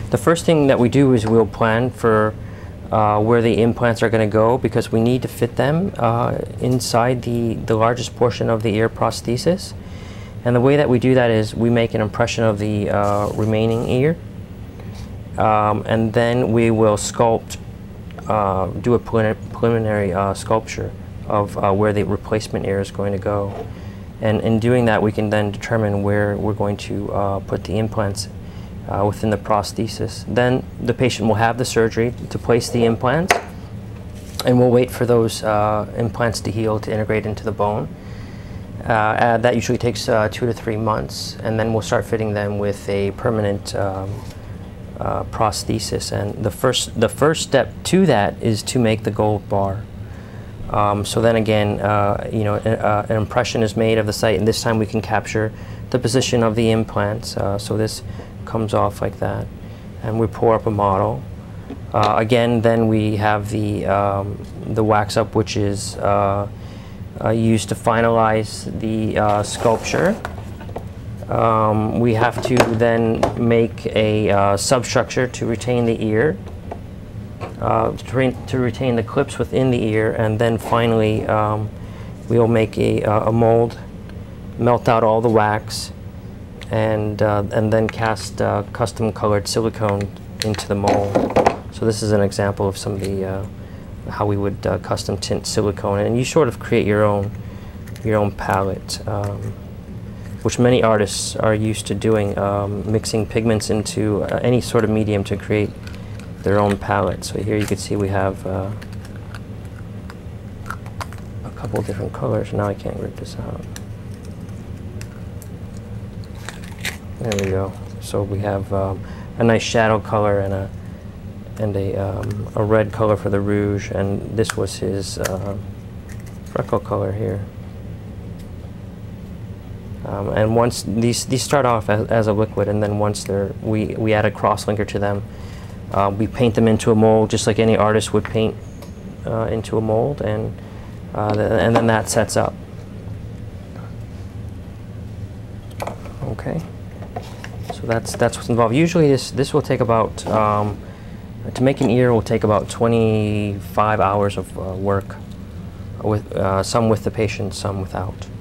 The first thing that we do is we'll plan for where the implants are going to go, because we need to fit them inside the largest portion of the ear prosthesis. And the way that we do that is we make an impression of the remaining ear, and then we will sculpt, do a preliminary sculpture of where the replacement ear is going to go. And in doing that, we can then determine where we're going to put the implants within the prosthesis. Then the patient will have the surgery to place the implants, and we'll wait for those implants to heal, to integrate into the bone. That usually takes 2 to 3 months, and then we'll start fitting them with a permanent prosthesis. And the first step to that is to make the gold bar. So then again, you know, an impression is made of the site, and this time we can capture the position of the implants. So this comes off like that, and we pull up a model. Again, then we have the wax up, which is used to finalize the sculpture. We have to then make a substructure to retain the ear, to retain the clips within the ear, and then finally we'll make a mold, melt out all the wax, and then cast custom colored silicone into the mold. So this is an example of some of the how we would custom tint silicone, and you sort of create your own palette, which many artists are used to doing, mixing pigments into any sort of medium to create their own palette. So here you can see we have a couple different colors. Now I can't rip this out. There we go. So we have a nice shadow color and a red color for the rouge, and this was his freckle color here. And once these start off as a liquid, and then once we add a cross-linker to them, we paint them into a mold just like any artist would paint into a mold, and then that sets up. Okay. So that's what's involved. Usually this will take about, to make an ear will take about 25 hours of work, with some with the patient, some without.